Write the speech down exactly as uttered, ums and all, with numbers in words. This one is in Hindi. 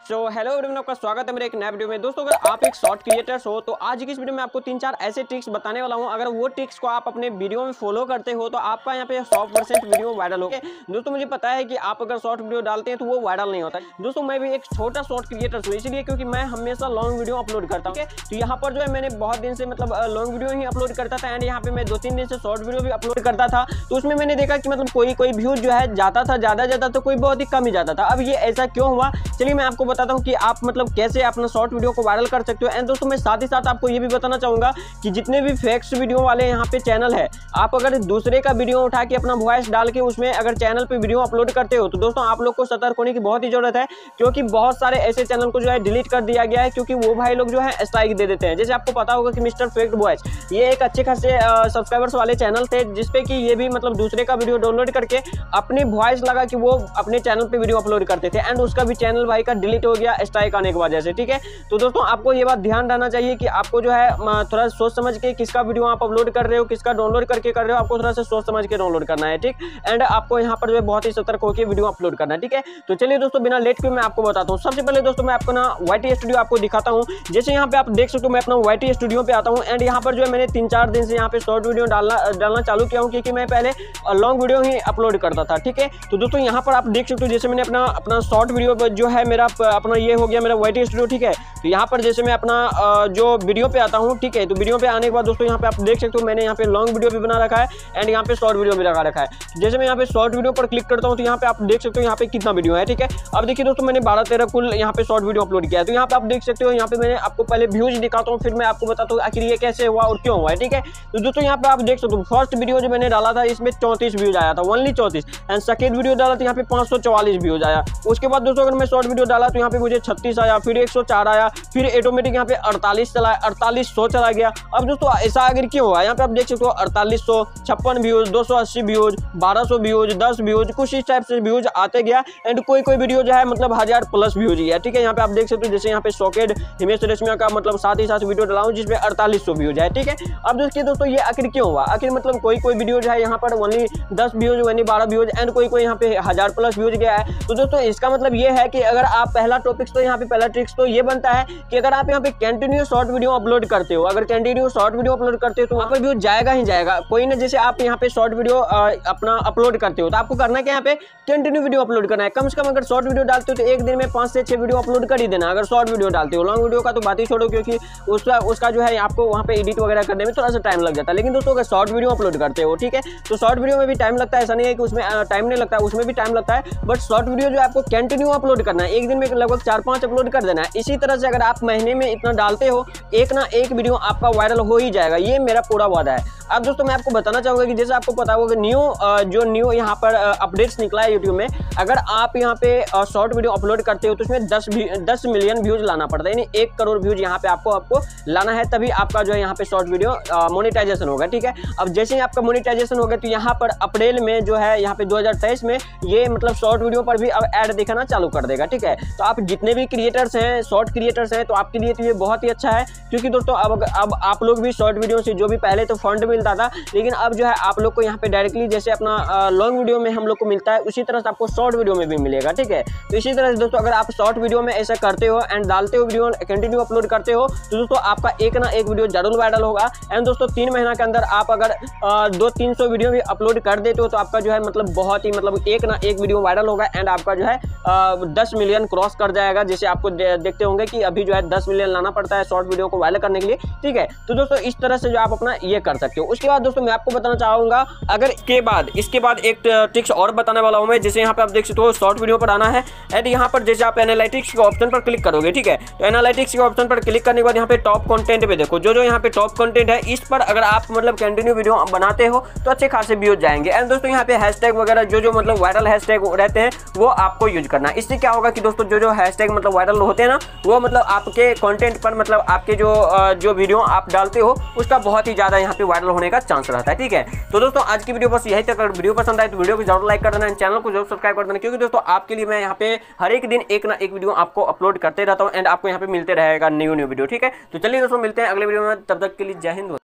सो हेलो एवरीवन, आपका स्वागत है मेरे एक नए वीडियो में। दोस्तों, अगर आप एक शॉर्ट क्रिएटर्स हो तो आज की इस वीडियो में आपको तीन चार ऐसे ट्रिक्स बताने वाला हूं। अगर वो ट्रिक्स को आप अपने वीडियो में फॉलो करते हो तो आपका यहां पे सौ परसेंट वीडियो वायरल होगा। दोस्तों, मुझे पता है कि आप अगर शॉर्ट वीडियो डालते हैं तो वो वायरल नहीं होता। दोस्तों, मैं भी एक छोटा शॉर्ट क्रिएटर हूँ, इसलिए क्योंकि मैं हमेशा लॉन्ग वीडियो अपलोड करता हूँ। तो यहाँ पर जो है मैंने बहुत दिन से मतलब लॉन्ग वीडियो ही अपलोड करता था एंड यहाँ पे मैं दो तीन दिन से शॉर्ट वीडियो भी अपलोड करता था। तो उसमें मैंने देखा कि मतलब कोई कोई व्यूज जो है जाता था, ज्यादा जाता था, कोई बहुत ही कम ही जाता था। अब ये ऐसा क्यों हुआ, चलिए मैं आपको बताता हूँ कि आप मतलब कैसे अपना शॉर्ट वीडियो को वायरल कर सकते हो। एंड दोस्तों, मैं साथ ही साथ आपको ये भी बताना चाहूंगा कि जितने भी फेक्स वीडियो वाले यहाँ पे चैनल है, आप अगर दूसरे का वीडियो उठा के अपना वॉइस डाल के उसमें अगर चैनल पे वीडियो अपलोड करते हो तो दोस्तों आप लोग को सतर्क होने की बहुत ही जरूरत है, क्योंकि बहुत सारे ऐसे चैनल को जो है डिलीट कर दिया गया है, क्योंकि वो भाई लोग जो है स्ट्राइक दे देते हैं। जैसे आपको पता होगा कि मिस्टर फेक्ट वॉइस ये एक अच्छे खासे सब्सक्राइबर्स वाले चैनल थे, जिसपे कि ये भी मतलब दूसरे का वीडियो डाउनलोड करके अपनी वॉइस लगा कि वो अपने चैनल पे वीडियो अपलोड करते थे एंड उसका भी चैनल भाई का डिलीट हो गया स्ट्राइक आने की वजह से। ठीक है, तो दोस्तों आपको ये बात ध्यान रहना चाहिए कि आपको जो है थोड़ा सोच समझ के किसका वीडियो आप अपलोड कर रहे हो, किसका डाउनलोड करके कर रहे हो, आपको थोड़ा सा सोच समझ के डाउनलोड करना है। ठीक, एंड आपको यहाँ पर जो है बहुत ही सतर्क होकर वीडियो अपलोड करना है। ठीक है, तो चलिए दोस्तों बिना लेट के मैं आपको बताता हूँ। सबसे पहले दोस्तों मैं आपको ना वाईटी स्टूडियो आपको दिखाता हूँ। जैसे यहाँ पे आप देख सकते हो, मैं अपना वाईटी स्टूडियो पे आता हूँ एंड यहाँ पर जो है मैंने तीन चार दिन से यहाँ पे शॉर्ट वीडियो डालना डालना चालू किया हूँ, क्योंकि मैं पहले लॉन्ग वीडियो ही अपलोड करता था। ठीक है, तो दोस्तों यहाँ पर आप देख सकते हो, जैसे मैंने अपना अपना शॉर्ट वीडियो जो है मेरा अपना ये हो गया मेरा वाईटी स्टूडियो। ठीक है, तो यहाँ पर जैसे मैं अपना जो वीडियो पे आता हूँ, ठीक है, तो वीडियो पे आने के बाद दोस्तों यहाँ पे आप देख सकते हो मैंने यहाँ पे लॉन्ग वीडियो भी बना रखा है एंड यहाँ पे शॉर्ट वीडियो भी लगा रखा है। जैसे मैं यहाँ पे शॉर्ट वीडियो पर क्लिक करता हूँ तो यहाँ पे आप देख सकते हो यहाँ पे कितना वीडियो है। ठीक है, अब देखिए दोस्तों मैंने बारह तेरह कुल यहाँ पे शॉर्ट वीडियो अपलोड किया है। तो यहाँ पे आप देख सकते हो, यहाँ पे मैंने आपको पहले व्यूज दिखाता हूँ, फिर मैं आपको बताता हूँ आखिर ये कैसे हुआ और क्यों हुआ है। ठीक है, तो दोस्तों यहाँ पे आप देख सकते हो फर्स्ट वीडियो जो मैंने डाला था इसमें चौंतीस व्यूज आया था, ओनली चौंतीस। एंड सेकेंड वीडियो डाला तो यहाँ पे पाँच सौ चौवालीस व्यूज आया। उसके बाद दोस्तों अगर मैं शॉर्ट वीडियो डाला तो यहाँ पे मुझे छत्तीस आया, फिर एक सौ चार आया, फिर ऑटोमेटिक यहाँ पे अड़तालीस चला अड़तालीस सौ चला गया। अब दोस्तों ऐसा आखिर क्यों हुआ, यहाँ पे आप देख सकते हो अड़तालीस सौ छप्पन व्यूज, दो सौ अस्सी व्यूज, बारह सौ व्यूज, दस व्यूज, कुछ इस टाइप से व्यूज आते गया एंड कोई कोई वीडियो जो है मतलब हजार प्लस व्यूज ही है। ठीक है, यहाँ पे आप देख सकते हो जैसे यहाँ पे शॉकेड हिमेश रेशमिया का मतलब साथ ही साथ वीडियो डाला हूँ जिसमें अड़तालीस सौ व्यूज है। ठीक है, अब देखिए दोस्तों ये आखिर क्यों हुआ, आखिर मतलब कोई कोई वीडियो जो है यहाँ पर ओनली दस व्यूज, ओनली बारह व्यूज एंड कोई कोई यहाँ पे हजार प्लस व्यूज गया है। तो दोस्तों इसका मतलब ये है कि अगर आप पहला टॉपिक्स तो यहाँ पे पहला ट्रिक्स तो ये बनता है कि अगर आप यहाँ पे कंटिन्यू शॉर्ट वीडियो अपलोड करते हो, अगर कंटिन्यू शॉर्ट वीडियो अपलोड करते हो तो वहाँ पर व्यूज जाएगा ही जाएगा। कोई ना, जैसे आप यहाँ पे शॉर्ट वीडियो अपना अपलोड करते हो तो आपको करना क्या, यहाँ पे कंटिन्यू वीडियो अपलोड करना है। कम से कम अगर शॉर्ट वीडियो डालते हो तो एक दिन में पांच से छह वीडियो अपलोड कर ही देना, अगर शॉर्ट वीडियो डालते हो। लॉन्ग वीडियो का तो बात ही छोड़ो, क्योंकि उसका उसका जो है आपको वहाँ पे एडिट वगैरह करने में थोड़ा सा टाइम लग जाता है। लेकिन दोस्तों अगर शॉर्ट वीडियो अपलोड करते हो, ठीक है, तो शॉर्ट वीडियो में भी टाइम लगता है, ऐसा नहीं है कि उसमें टाइम नहीं लगता है, उसमें भी टाइम लगता है, बट शॉर्ट वीडियो जो आपको कंटिन्यू अपलोड करना है, एक दिन में लगभग चार पांच अपलोड कर देना है। इसी तरह से अगर आप महीने में इतना डालते हो, एक ना एक वीडियो आपका वायरल हो ही जाएगा, ये मेरा पूरा वादा है। अब दोस्तों मैं आपको बताना चाहूंगा कि जैसे आपको पता होगा न्यू जो न्यू यहाँ पर अपडेट्स निकला है यूट्यूब में, अगर आप यहाँ पे शॉर्ट वीडियो अपलोड करते हो तो उसमें दस दस मिलियन व्यूज लाना पड़ता है, यानी एक करोड़ व्यूज यहाँ पे आपको आपको लाना है, तभी आपका जो है यहाँ पे शॉर्ट वीडियो मोनेटाइजेशन होगा। ठीक है, अब जैसे ही आपका मोनेटाइजेशन होगा तो यहाँ पर अप्रैल में जो है यहाँ पे दो हजार तेईस में ये मतलब शॉर्ट वीडियो पर भी अब ऐड दिखाना चालू कर देगा। ठीक है, तो आप जितने भी क्रिएटर्स हैं, शॉर्ट क्रिएटर्स हैं, तो आपके लिए तो ये बहुत ही अच्छा है, क्योंकि दोस्तों अब अब आप लोग भी शॉर्ट वीडियो से जो भी पहले तो फंड मिलता था, लेकिन अब जो है आप लोग को यहाँ पे डायरेक्टली जैसे अपना लॉन्ग वीडियो में हम लोग को मिलता है, उसी तरह से आपको शॉर्ट वीडियो में भी मिलेगा। ठीक है, तो इसी तरह से दोस्तों अगर आप शॉर्ट वीडियो में ऐसा करते हो एंड डालते हो वीडियो कंटिन्यू अपलोड करते हो तो दोस्तों आपका एक ना एक वीडियो जरूर वायरल होगा। एंड दोस्तों तीन महीना के अंदर आप अगर आ, दो तीन सौ वीडियो भी अपलोड कर देते हो तो आपका जो है मतलब बहुत ही मतलब एक ना एक वीडियो वायरल होगा एंड आपका जो है आ, दस मिलियन क्रॉस कर जाएगा। जैसे आपको दे, देखते होंगे कि अभी जो है दस मिलियन लाना पड़ता है शॉर्ट वीडियो को वायरल करने के लिए। ठीक है, तो दोस्तों इस तरह से जो आप अपना ये कर सकते हो। उसके बाद दोस्तों मैं आपको बताना चाहूंगा, अगर इसके बाद इसके बाद एक ट्रिक्स और बताने वाला हूं मैं। जैसे यहाँ पे आप देख सकते हो शॉर्ट वीडियो पर आना है एंड यहाँ पर जैसे आप एनालिटिक्स के ऑप्शन पर क्लिक करोगे, ठीक है, तो एनालिटिक्स के ऑप्शन पर क्लिक करने के बाद यहाँ पे टॉप कंटेंट पे देखो, जो जो यहाँ पे टॉप कंटेंट है इस पर अगर आप मतलब कंटिन्यू वीडियो बनाते हो तो अच्छे खासे व्यूज जाएंगे। एंड दोस्तों यहाँ पे हैशटैग वगैरह जो जो मतलब वायरल हैशटैग रहते हैं वो आपको यूज करना है। इससे क्या होगा कि दोस्तों जो जो हैशटैग मतलब वायरल होते हैं ना, वो मतलब आपके कंटेंट पर मतलब आपके जो जो वीडियो आप डालते हो उसका बहुत ही ज्यादा यहाँ पे वायरल होने का चांस रहता है। ठीक है, तो दोस्तों आज की वीडियो बस यही तक। अगर वीडियो पसंद आए तो वीडियो को जरूर लाइक कर देना, चैनल को जरूर सब्सक्राइब कर देना, क्योंकि दोस्तों आपके लिए मैं यहाँ पे हर एक दिन एक ना एक वीडियो आपको अपलोड करते रहता हूँ एंड आपको यहाँ पे मिलते रहेगा न्यू न्यू वीडियो। ठीक है, तो चलिए दोस्तों मिलते हैं अगले वीडियो में, तब तक के लिए जय हिंद।